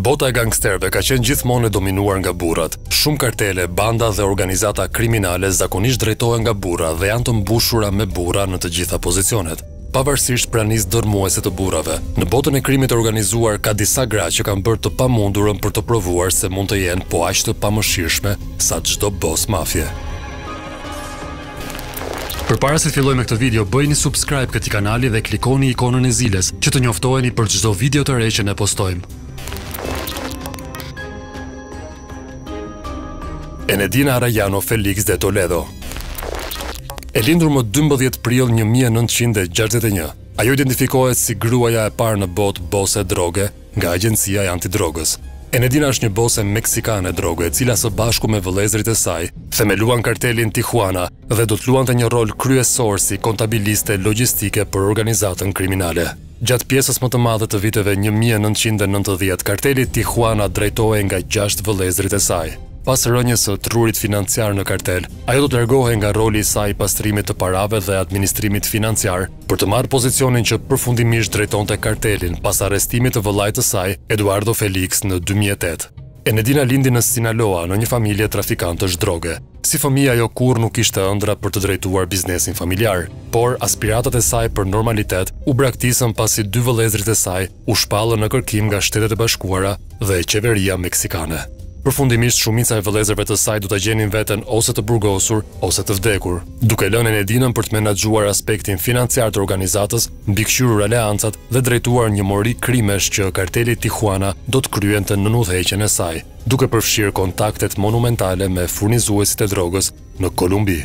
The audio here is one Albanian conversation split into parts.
Bota e gangsterëve ka qenë gjithmonë e dominuar nga burrat. Shumë kartele, banda dhe organizata kriminale zakonisht drejtohen nga burra dhe janë të mbushura me burra në të gjitha pozicionet. Pavarësisht pranisë dërmuese të burrave, në botën e krimit të organizuar ka disa gra që kanë bërë të pamundurën për të provuar se mund të jenë po aq të pamëshirshme sa çdo bos mafie. Përpara se të fillojmë me këtë video, bëjini subscribe këtij kanali dhe klikoni ikonën e zilës që të njoftoheni për çdo video të re që ne postojmë. Enedina Felix de Toledo. E lindur më 12 prill 1961, ajo identifikohet si gruaja e parë në botë bose droge nga Agjencia e antidrogës. Enedina është një bose meksikane droge, e cila së bashku me vëllezërit e saj themeluan kartelin Tijuana dhe do të luante një rol kryesor si kontabiliste logjistike për organizatën kriminale. Gjatë pjesës më të madhe të viteve 1990, karteli Tijuana drejtohej nga 6 vëllezërit e saj. Pas rënjes së trurit financiar në kartel, ajo do të largohej nga roli i saj pastrimit të parave dhe administrimit financiar për të marrë pozicionin që përfundimisht drejtonte kartelin pas arrestimit të vëllait të saj, Eduardo Felix, në 2008. Enedina lindi në Sinaloa në një familje trafikantësh droge. Si fëmijë ajo kurrë nuk kishte ëndra për të drejtuar biznesin familjar, por aspiratat e saj për normalitet u braktisën pasi 2 vëllezërit e saj u shpallën në kërkim nga Shtetet e Bashkuara dhe qeveria meksikane. Përfundimisht shumica e vëllezërve të saj do ta gjenin veten ose të burgosur ose të vdekur, duke lënë Enedinën për të menaxhuar aspektin financiar të organizatës, mbikëqyrur aleancat dhe drejtuar një mori krimesh që karteli Tijuana do të kryente në udhëheqjen e saj, duke përfshirë kontaktet monumentale me furnizuesit e drogës në Kolumbi.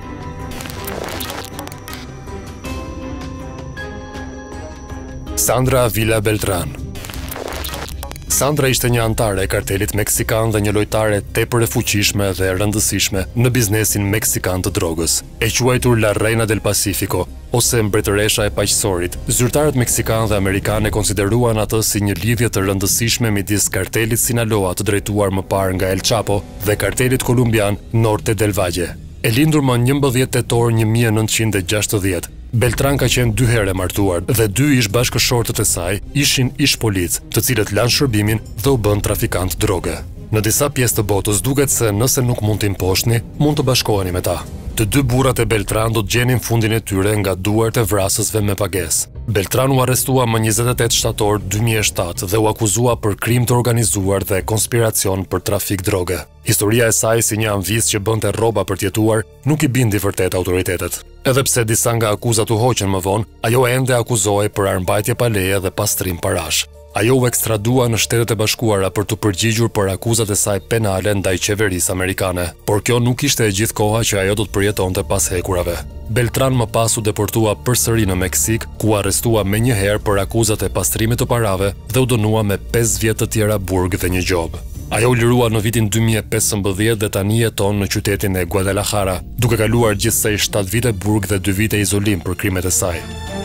Sandra Villa Beltran. Sandra ishte një antare e kartelit meksikan dhe një lojtare tepër e fuqishme dhe rëndësishme në biznesin meksikan të drogës. E quajtur La Reina del Pacifico, ose mbretëresha e paqësorit, zyrtarët meksikan dhe amerikanë konsideruan atë si një lidhje të rëndësishme midis kartelit Sinaloa të drejtuar më parë nga El Chapo dhe kartelit kolumbian Norte del Valle. E lindur më 11 tetor 1960, Beltran ka qenë 2 herë e martuar dhe 2 ish bashkëshortët e saj ishin ish polic, të cilët lanë shërbimin dhe u bën trafikant droge. Në disa pjesë të botës duket se nëse nuk mund t'i mposhtni, mund të bashkoheni me ta. Të 2 burrat e Beltran do të gjenin fundin e tyre nga duart e vrasësve me pagesë. Beltran u arrestua më 28 shtator 2007 dhe u akuzua për krim të organizuar dhe konspiracion për trafik droge. Historia e saj si një anvis që bënte rroba për t'jetuar nuk i bindi vërtet autoritetet. Edhe pse disa nga akuzat u hoqën më vonë, ajo ende akuzohej për armbajtje pa leje dhe pastrim parash. Ajo u ekstradua në Shtetet e Bashkuara për të përgjigjur për akuzat e saj penale ndaj qeverisë amerikane, por kjo nuk ishte e gjithë koha që ajo do të përjetonte pas hekurave. Beltran më pas u deportua përsëri në Meksik, ku arrestua menjëherë për akuzat e pastrimit të parave dhe u dënua me 5 vjet të tjera burg dhe një gjobë. Ajo u lirua në vitin 2015 dhe tani jeton në qytetin e Guadalajara, duke kaluar gjithsej 7 vite burg dhe 2 vite izolim për krimet e saj.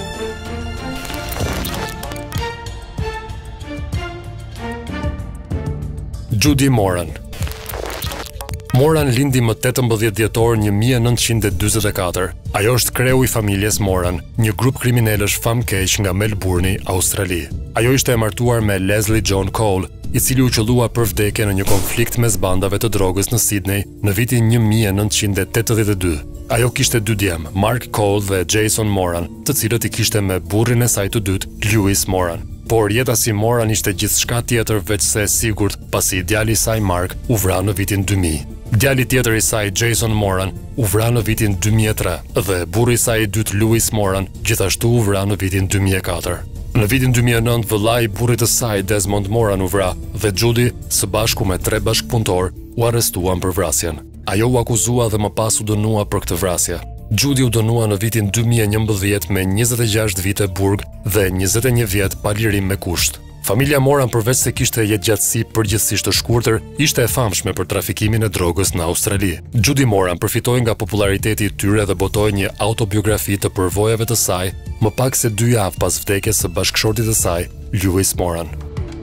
Judy Moran. Moran lindi më 18 dhjetor 1944. Ajo është kreu i familjes Moran, një grup kriminalësh famkeq nga Melbourne, Australi. Ajo ishte e martuar me Leslie John Cole, i cili u qellua për vdekje në një konflikt mes bandave të drogës në Sydney në vitin 1982. Ajo kishte 2 djem, Mark Cole dhe Jason Moran, të cilët i kishte me burrin e saj të dytë, Lewis Moran. Por jeta si Moran ishte gjithçka tjetër veç se e sigurt, pasi djali i saj Mark u vra në vitin 2000. Djali tjetër i saj, Jason Moran, u vra në vitin 2003 dhe burri i saj i dytë, Lewis Moran, gjithashtu u vra në vitin 2004. Në vitin 2009, vëllai i burrit të saj, Desmond Moran, u vra dhe Judy, së bashku me 3 bashkëpunëtor, u arrestuan për vrasjen. Ajo u akuzua dhe më pas u dënua për këtë vrasje. Judy u dënua në vitin 2011 me 26 vite burg dhe 21 vjet pa lirim me kusht. Familja Moran, përveç se kishte jetëgjatësi përgjithsisht të shkurtër, ishte e famshme për trafikimin e drogës në Australi. Judy Moran përfitoi nga populariteti i tyre dhe botoi një autobiografi të përvojave të saj, më pak se 2 javë pas vdekjes së bashkëshortit të saj, Lewis Moran.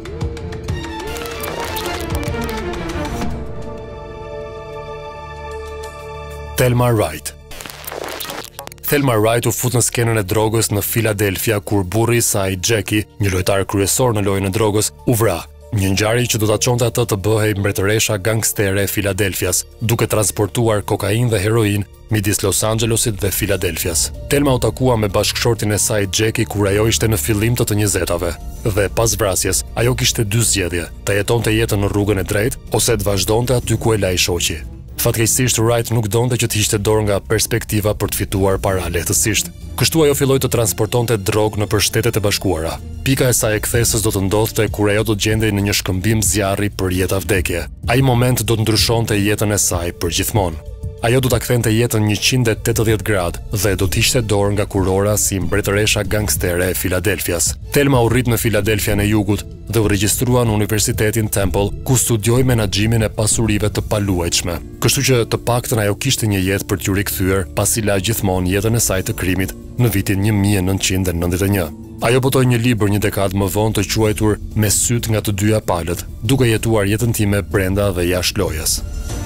Thelma Wright. Thelma Wright u fut në skenën e drogës në Philadelphia kur burri i saj, Jackie, një lojtar kryesor në lojën e drogës, u vra. Një ngjarje që do ta çonte atë të bëhej mbretëresha gangstere e Filadelfias, duke transportuar kokainë dhe heroin midis Los Angelesit dhe Filadelfias. Thelma u takua me bashkëshortin e saj Jackie kur ajo ishte në fillim të 20-tave. Dhe pas vrasjes, ajo kishte dy zgjedhje: të jetonte jetën në rrugën e drejtë ose të vazhdonte aty ku e laj shoqi. Fatkeqësisht Wright nuk donte që të hiqte dorë nga perspektiva për të fituar para lehtësisht. Kështu ajo filloi të transportonte drogë nëpër Shtetet e Bashkuara. Pika e saj e kthesës do të ndodhte kur ajo do të gjendej në një shkëmbim zjarri për jetë vdekje. Ai moment do të ndryshonte jetën e saj përgjithmonë. Ajo do ta kthente jetën 180 gradë dhe do të hiqte dorë nga kurora si mbretëresha gangstere e Filadelfias. Thelma u rrit në Filadelfian e Jugut dhe u regjistrua në Universitetin Temple, ku studioi menaxhimin e pasurive të paluajtshme. Kështu që të paktën ajo kishte një jetë për t'ju rikthyer pasi la gjithmonë jetën e saj të krimit në vitin 1991. Ajo botoi një libër një dekadë më vonë të quajtur Me syt nga të dyja palët, duke jetuar jetën time brenda dhe jashtë lojës.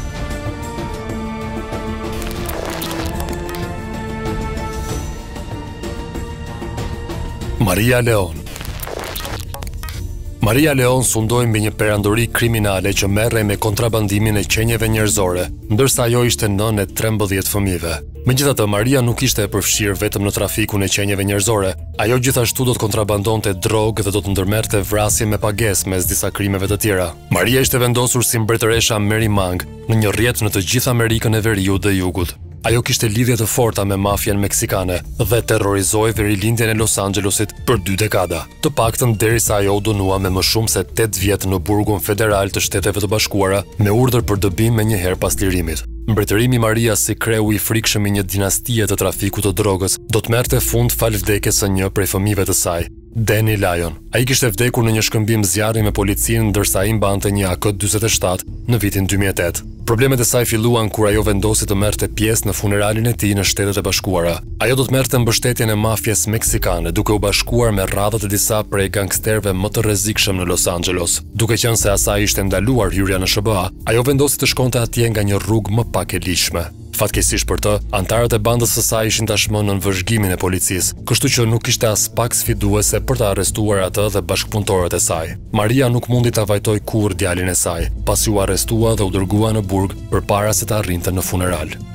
Maria Leon. Maria Leon sundoi mbi një perandori kriminale që merrej me kontrabandimin e qenieve njerëzore, ndërsa ajo ishte nënë e 13 fëmijëve. Megjithatë, Maria nuk ishte e përfshirë vetëm në trafikun e qenieve njerëzore. Ajo gjithashtu do të kontrabandonte drogë dhe do të ndërmerrte vrasje me pagesë mes disa krimeve të tjera. Maria ishte vendosur si mbretëresha Mary Mang në një rrjet në të gjithë Amerikën e Veriut dhe Jugut. Ajo kishte lidhje të forta me mafjen meksikane dhe terrorizoi verilindjen e Los Angelesit për 2 dekada. Të paktën derisa ajo u dënua me më shumë se 8 vjet në burgun federal të Shteteve të Bashkuara me urdhër për dëbim me një herë pas lirimit. Mbretërimi i Marias si kreu i frikshëm i një dinastie të trafikut të drogës do të merrte fund fal vdekjes së një prej fëmijëve të saj, Danny Lyon. Ai kishte vdekur në një shkëmbim zjarri me policinë ndërsa ai mbante një AK-47 në vitin 2008. Problemet e saj filluan kur ajo vendosi të merrte pjesë në funeralin e tij në Shtetet e Bashkuara. Ajo do të merrte mbështetjen e mafjes meksikane, duke u bashkuar me radhët e disa prej gangsterëve më të rrezikshëm në Los Angeles. Duke qenë se asaj ishte ndaluar hyrja në SBA, ajo vendosi të shkonte atje nga një rrugë më pak e lishme. Fatkeqësisht për të, antarët e bandës së saj ishin tashmë në vëzhgimin e policisë, kështu që nuk ishte as pak sfiduese për të arrestuar atë dhe bashkëpunëtorët e saj. Maria nuk mundi ta vajtoj kurrë djalin e saj, pasi u arrestua dhe u dërgua në burg përpara se të arrinte në funeral.